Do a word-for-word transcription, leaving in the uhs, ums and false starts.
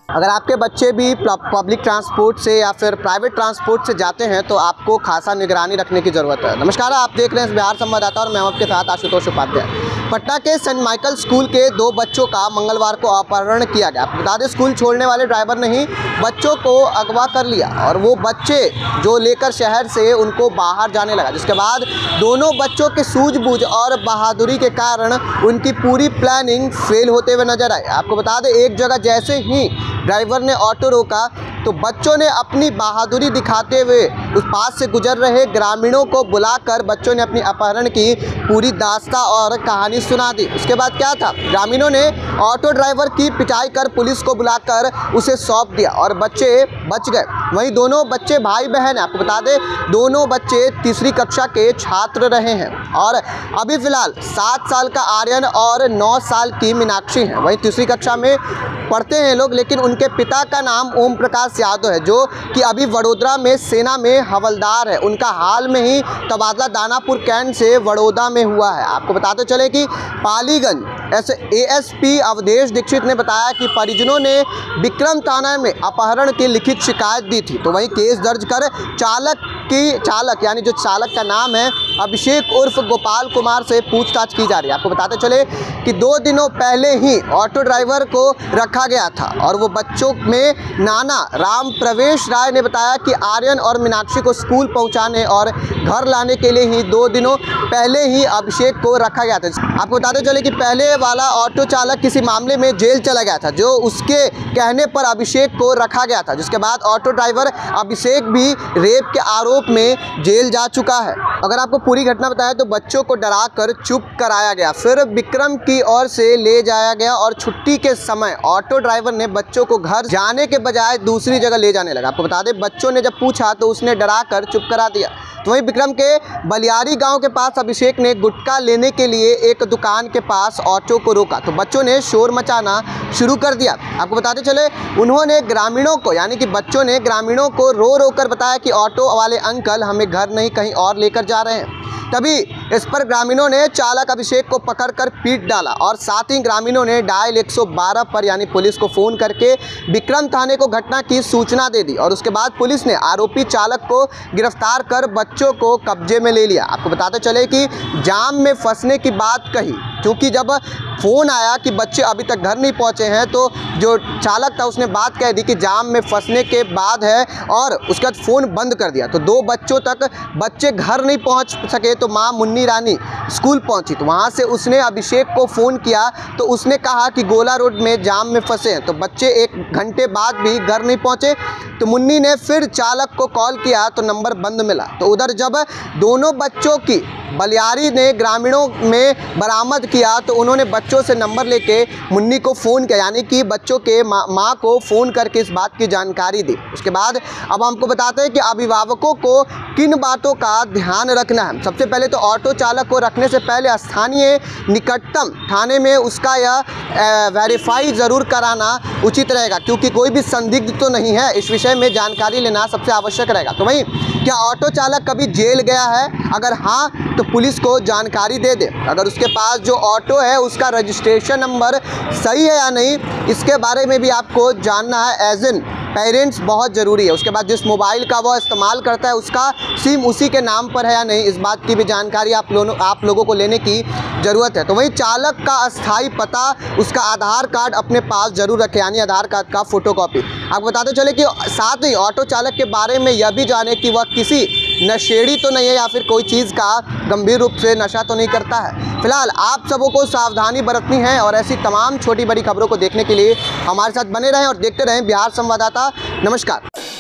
अगर आपके बच्चे भी पब्लिक ट्रांसपोर्ट से या फिर प्राइवेट ट्रांसपोर्ट से जाते हैं तो आपको खासा निगरानी रखने की ज़रूरत है। नमस्कार, आप देख रहे हैं बिहार संवाददाता और मैं आपके साथ आशुतोष उपाध्याय। पटना के सेंट माइकल स्कूल के दो बच्चों का मंगलवार को अपहरण किया गया। बता दें, स्कूल छोड़ने वाले ड्राइवर ने ही बच्चों को अगवा कर लिया और वो बच्चे जो लेकर शहर से उनको बाहर जाने लगा, जिसके बाद दोनों बच्चों के सूझबूझ और बहादुरी के कारण उनकी पूरी प्लानिंग फेल होते हुए नजर आई। आपको बता दें, एक जगह जैसे ही ड्राइवर ने ऑटो रोका तो बच्चों ने अपनी बहादुरी दिखाते हुए उस पास से गुजर रहे ग्रामीणों को बुलाकर बच्चों ने अपनी अपहरण की पूरी दास्तां और कहानी सुना दी। उसके बाद क्या था, ग्रामीणों ने ऑटो ड्राइवर की पिटाई कर पुलिस को बुलाकर उसे सौंप दिया और बच्चे बच गए। वहीं दोनों बच्चे भाई बहन हैं। आपको बता दें, दोनों बच्चे तीसरी कक्षा के छात्र रहे हैं और अभी फिलहाल सात साल का आर्यन और नौ साल की मीनाक्षी हैं। वहीं तीसरी कक्षा में पढ़ते हैं लोग, लेकिन उनके पिता का नाम ओम प्रकाश यादव है, जो कि अभी वडोदरा में सेना में हवलदार है। उनका हाल में ही तबादला दानापुर कैंट से वडोदरा में हुआ है। आपको बताते चले कि पालीगंज एस एएसपी अवधेश दीक्षित ने बताया कि परिजनों ने विक्रम थाना में अपहरण की लिखित शिकायत दी थी। तो वहीं केस दर्ज कर चालक की चालक यानी जो चालक का नाम है अभिषेक उर्फ गोपाल कुमार से पूछताछ की जा रही है। आपको बताते चले कि दो दिनों पहले ही ऑटो ड्राइवर को रखा गया था और वो बच्चों में नाना राम प्रवेश राय ने बताया कि आर्यन और मीनाक्षी को स्कूल पहुंचाने और घर लाने के लिए ही दो दिनों पहले ही अभिषेक को रखा गया था। आपको बताते चले कि पहले वाला ऑटो चालक किसी मामले में जेल चला गया था, जो उसके कहने पर अभिषेक को रखा गया था, जिसके बाद ऑटो ड्राइवर अभिषेक भी रेप के आरोप में जेल जा चुका है। अगर आपको पूरी घटना बताएं तो बच्चों को डराकर चुप कराया गया, फिर विक्रम की ओर से ले जाया गया और छुट्टी के समय ऑटो ड्राइवर ने बच्चों को घर जाने के बजाय दूसरी जगह ले जाने लगा। आपको बता दें, बच्चों ने जब पूछा तो उसने डराकर चुप करा दिया। तो वहीं विक्रम के बलियारी गांव के पास अभिषेक ने गुटखा लेने के लिए एक दुकान के पास ऑटो को रोका तो बच्चों ने शोर मचाना शुरू कर दिया। आपको बताते चले, उन्होंने ग्रामीणों को यानी कि बच्चों ने ग्रामीणों को रो रो कर बताया कि ऑटो वाले अंकल हमें घर नहीं कहीं और लेकर जा रहे हैं। तभी इस पर ग्रामीणों ने चालक अभिषेक को पकड़कर पीट डाला और साथ ही ग्रामीणों ने डायल एक सौ बारह पर यानी पुलिस को फ़ोन करके विक्रम थाने को घटना की सूचना दे दी और उसके बाद पुलिस ने आरोपी चालक को गिरफ्तार कर बच्चों को कब्जे में ले लिया। आपको बताते चले कि जाम में फंसने की बात कही, क्योंकि जब फ़ोन आया कि बच्चे अभी तक घर नहीं पहुंचे हैं तो जो चालक था उसने बात कह दी कि जाम में फंसने के बाद है और उसके बाद फ़ोन बंद कर दिया। तो दो बच्चों तक बच्चे घर नहीं पहुंच सके तो मां मुन्नी रानी स्कूल पहुंची, तो वहां से उसने अभिषेक को फ़ोन किया तो उसने कहा कि गोला रोड में जाम में फंसे हैं। तो बच्चे एक घंटे बाद भी घर नहीं पहुंचे तो मुन्नी ने फिर चालक को कॉल किया तो नंबर बंद मिला। तो उधर जब दोनों बच्चों की बलियारी ने ग्रामीणों में बरामद किया तो उन्होंने बच्चों से नंबर लेके मुन्नी को फ़ोन किया, यानी कि बच्चों के माँ माँ को फ़ोन करके इस बात की जानकारी दी। उसके बाद अब हमको बताते हैं कि अभिभावकों को किन बातों का ध्यान रखना है। सबसे पहले तो ऑटो चालक को रखने से पहले स्थानीय निकटतम थाने में उसका यह वेरीफाई ज़रूर कराना उचित रहेगा, क्योंकि कोई भी संदिग्ध तो नहीं है। इस विषय में जानकारी लेना सबसे आवश्यक रहेगा। तो वहीं क्या ऑटो चालक कभी जेल गया है? अगर हाँ तो पुलिस को जानकारी दे दे। अगर उसके पास जो ऑटो है उसका रजिस्ट्रेशन नंबर सही है या नहीं, इसके बारे में भी आपको जानना है। एज एन पेरेंट्स बहुत ज़रूरी है। उसके बाद जिस मोबाइल का वो इस्तेमाल करता है उसका सिम उसी के नाम पर है या नहीं, इस बात की भी जानकारी आप लोगों आप लोगों को लेने की ज़रूरत है। तो वहीं चालक का अस्थाई पता, उसका आधार कार्ड अपने पास ज़रूर रखें, यानी आधार कार्ड का फोटोकॉपी। आपको बताते चले कि साथ ही ऑटो चालक के बारे में यह भी जाने कि वह किसी नशेड़ी तो नहीं है या फिर कोई चीज़ का गंभीर रूप से नशा तो नहीं करता है। फिलहाल आप सबों को सावधानी बरतनी है और ऐसी तमाम छोटी बड़ी खबरों को देखने के लिए हमारे साथ बने रहें और देखते रहें बिहार संवाददाता। नमस्कार।